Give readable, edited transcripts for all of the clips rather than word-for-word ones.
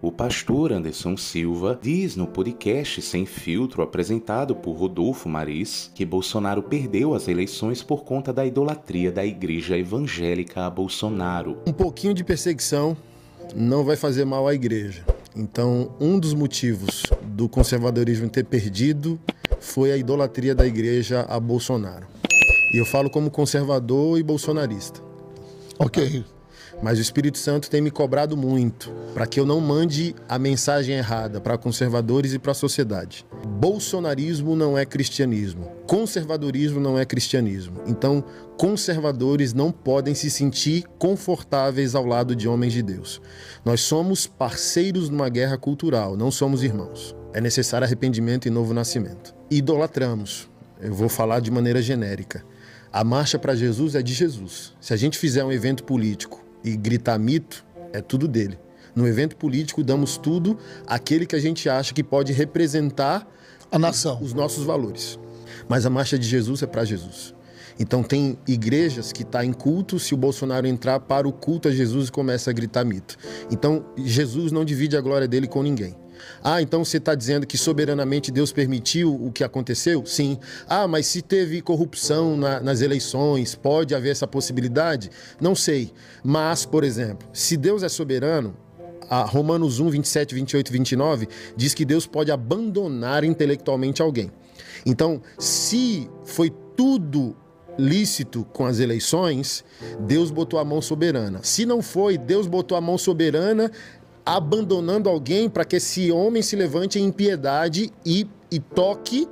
O pastor Anderson Silva diz no podcast Sem Filtro, apresentado por Rodolfo Maris, que Bolsonaro perdeu as eleições por conta da idolatria da igreja evangélica a Bolsonaro. Um pouquinho de perseguição não vai fazer mal à igreja. Então, um dos motivos do conservadorismo ter perdido foi a idolatria da igreja a Bolsonaro. E eu falo como conservador e bolsonarista. Ok. Mas o Espírito Santo tem me cobrado muito para que eu não mande a mensagem errada para conservadores e para a sociedade. Bolsonarismo não é cristianismo. Conservadorismo não é cristianismo. Então, conservadores não podem se sentir confortáveis ao lado de homens de Deus. Nós somos parceiros numa guerra cultural, não somos irmãos. É necessário arrependimento e novo nascimento. Idolatramos. Eu vou falar de maneira genérica. A marcha para Jesus é de Jesus. Se a gente fizer um evento político e gritar mito, é tudo dele. No evento político, damos tudo àquele que a gente acha que pode representar a nação, os nossos valores. Mas a marcha de Jesus é para Jesus. Então tem igrejas que estão em culto, se o Bolsonaro entrar para o culto a Jesus e começa a gritar mito. Então Jesus não divide a glória dele com ninguém. Ah, então você está dizendo que soberanamente Deus permitiu o que aconteceu? Sim. Ah, mas se teve corrupção nas eleições, pode haver essa possibilidade? Não sei. Mas, por exemplo, se Deus é soberano, a Romanos 1, 27, 28 e 29 diz que Deus pode abandonar intelectualmente alguém. Então, se foi tudo lícito com as eleições, Deus botou a mão soberana. Se não foi, Deus botou a mão soberana abandonando alguém para que esse homem se levante em impiedade e toque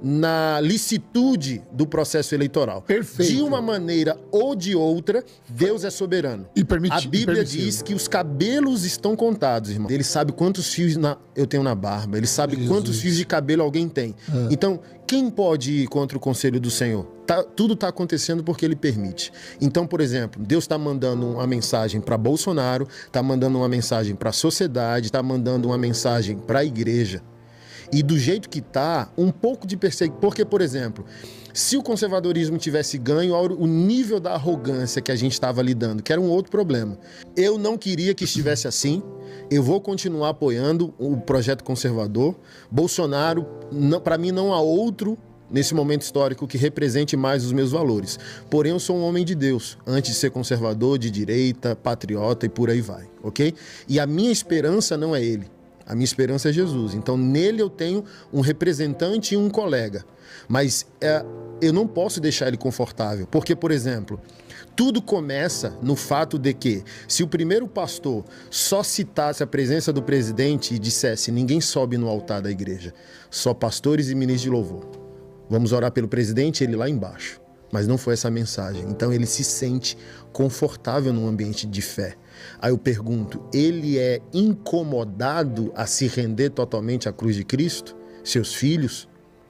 na licitude do processo eleitoral. Perfeito. De uma maneira ou de outra, Deus é soberano. A Bíblia diz que os cabelos estão contados, irmão. Ele sabe quantos fios eu tenho na barba. Ele sabe quantos fios de cabelo alguém tem. Então, quem pode ir contra o conselho do Senhor? Tudo está acontecendo porque Ele permite. Então, por exemplo, Deus está mandando uma mensagem para Bolsonaro, está mandando uma mensagem para a sociedade, está mandando uma mensagem para a igreja. E do jeito que está, um pouco de perseguição. Porque, por exemplo, se o conservadorismo tivesse ganho, o nível da arrogância que a gente estava lidando, que era um outro problema. Eu não queria que estivesse assim. Eu vou continuar apoiando o projeto conservador. Bolsonaro, para mim, não há outro nesse momento histórico que represente mais os meus valores. Porém, eu sou um homem de Deus, antes de ser conservador, de direita, patriota e por aí vai, ok? E a minha esperança não é ele. A minha esperança é Jesus. Então, nele eu tenho um representante e um colega. Mas eu não posso deixar ele confortável. Porque, por exemplo, tudo começa no fato de que, se o primeiro pastor só citasse a presença do presidente e dissesse: ninguém sobe no altar da igreja, só pastores e ministros de louvor. Vamos orar pelo presidente, ele lá embaixo. Mas não foi essa a mensagem. Então ele se sente confortável num ambiente de fé. Aí eu pergunto, ele é incomodado a se render totalmente à cruz de Cristo? Seus filhos?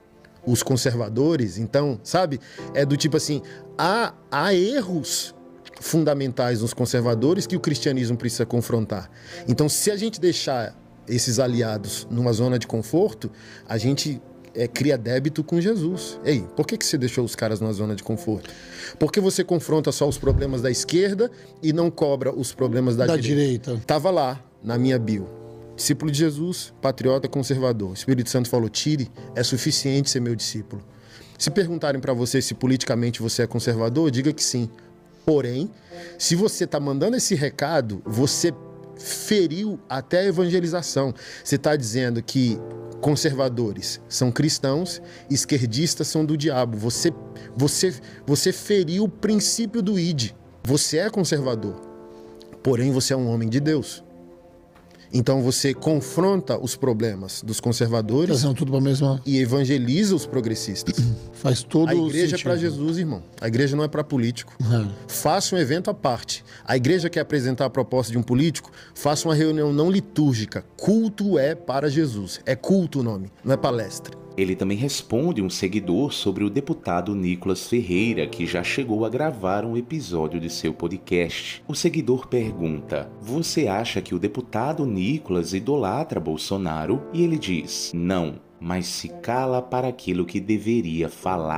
Os conservadores? Então, sabe? É do tipo assim, há erros fundamentais nos conservadores que o cristianismo precisa confrontar. Então, se a gente deixar esses aliados numa zona de conforto, a gente cria débito com Jesus. Ei, por que você deixou os caras numa zona de conforto? Por que você confronta só os problemas da esquerda e não cobra os problemas da direita? Tava lá, na minha bio. Discípulo de Jesus, patriota, conservador. O Espírito Santo falou, tire, é suficiente ser meu discípulo. Se perguntarem para você se politicamente você é conservador, diga que sim. Porém, se você está mandando esse recado, você feriu até a evangelização. Você está dizendo que conservadores são cristãos, esquerdistas são do diabo. Você feriu o princípio do ID. Você é conservador, porém você é um homem de Deus. Então você confronta os problemas dos conservadores tudo pra mesma... e evangeliza os progressistas. Faz todo a igreja sentido. É para Jesus, irmão. A igreja não é para político. Faça um evento à parte. A igreja quer apresentar a proposta de um político, faça uma reunião não litúrgica. Culto é para Jesus. É culto o nome, não é palestra. Ele também responde um seguidor sobre o deputado Nicolas Ferreira, que já chegou a gravar um episódio de seu podcast. O seguidor pergunta: você acha que o deputado Nicolas idolatra Bolsonaro? E ele diz: não, mas se cala para aquilo que deveria falar.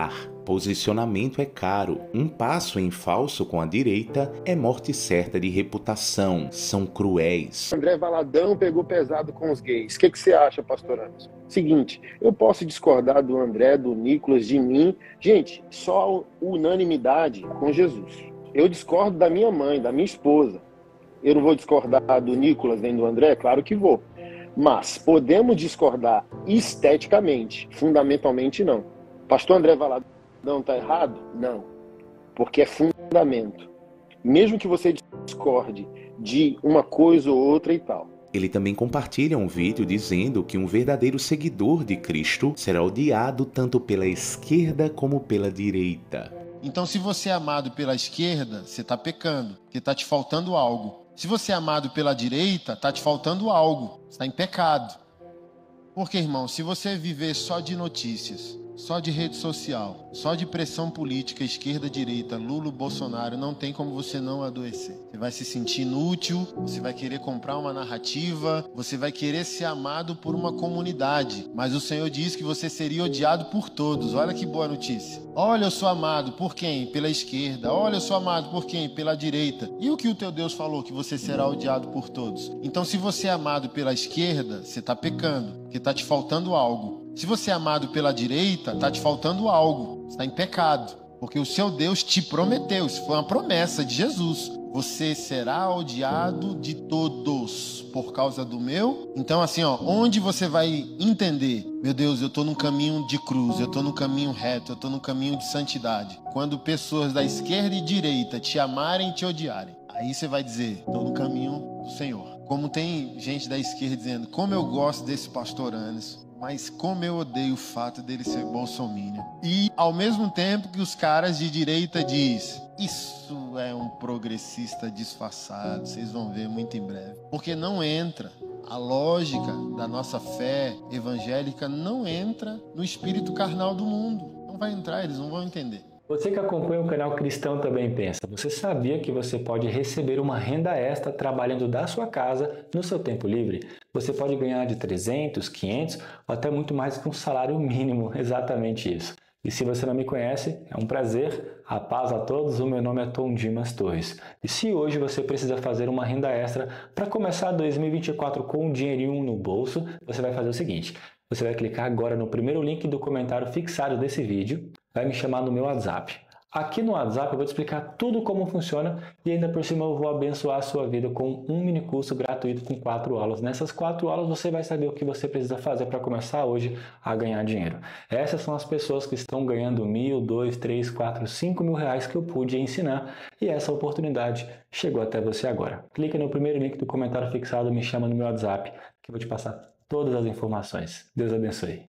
Posicionamento é caro. Um passo em falso com a direita é morte certa de reputação. São cruéis. André Valadão pegou pesado com os gays. O que você acha, pastor Anderson? Seguinte, eu posso discordar do André, do Nicolas, de mim. Gente, só unanimidade com Jesus. Eu discordo da minha mãe, da minha esposa. Eu não vou discordar do Nicolas nem do André? Claro que vou. Mas podemos discordar esteticamente, fundamentalmente não. Pastor André Valadão está errado? Não. Porque é fundamento. Mesmo que você discorde de uma coisa ou outra e tal. Ele também compartilha um vídeo dizendo que um verdadeiro seguidor de Cristo será odiado tanto pela esquerda como pela direita. Então, se você é amado pela esquerda, você está pecando, porque está te faltando algo. Se você é amado pela direita, está te faltando algo, você está em pecado. Porque, irmão, se você viver só de notícias, só de rede social, só de pressão política, esquerda, direita, Lula, Bolsonaro, não tem como você não adoecer. Você vai se sentir inútil, você vai querer comprar uma narrativa, você vai querer ser amado por uma comunidade. Mas o Senhor diz que você seria odiado por todos. Olha que boa notícia. Olha, eu sou amado por quem? Pela esquerda. Olha, eu sou amado por quem? Pela direita. E o que o teu Deus falou? Que você será odiado por todos. Então, se você é amado pela esquerda, você está pecando, porque está te faltando algo. Se você é amado pela direita, está te faltando algo. Você está em pecado. Porque o seu Deus te prometeu. Isso foi uma promessa de Jesus. Você será odiado de todos por causa do meu. Então, assim, onde você vai entender? Meu Deus, eu estou num caminho de cruz. Eu estou num caminho reto. Eu estou num caminho de santidade. Quando pessoas da esquerda e direita te amarem e te odiarem, aí você vai dizer, estou no caminho do Senhor. Como tem gente da esquerda dizendo, como eu gosto desse pastor Anderson. Mas como eu odeio o fato dele ser bolsominion. E ao mesmo tempo que os caras de direita diz, isso é um progressista disfarçado, vocês vão ver muito em breve. Porque não entra, a lógica da nossa fé evangélica não entra no espírito carnal do mundo. Não vai entrar, eles não vão entender. Você que acompanha o canal Cristão Também Pensa, você sabia que você pode receber uma renda extra trabalhando da sua casa no seu tempo livre? Você pode ganhar de 300, 500 ou até muito mais que um salário mínimo, exatamente isso. E se você não me conhece, é um prazer, a paz a todos, o meu nome é Tom Dimas Torres. E se hoje você precisa fazer uma renda extra para começar 2024 com um dinheirinho no bolso, você vai fazer o seguinte, você vai clicar agora no primeiro link do comentário fixado desse vídeo, vai me chamar no meu WhatsApp. Aqui no WhatsApp eu vou te explicar tudo como funciona e ainda por cima eu vou abençoar a sua vida com um mini curso gratuito com 4 aulas. Nessas 4 aulas você vai saber o que você precisa fazer para começar hoje a ganhar dinheiro. Essas são as pessoas que estão ganhando 1.000, 2, 3, 4, 5 mil reais que eu pude ensinar e essa oportunidade chegou até você agora. Clica no primeiro link do comentário fixado, me chama no meu WhatsApp que eu vou te passar todas as informações. Deus abençoe.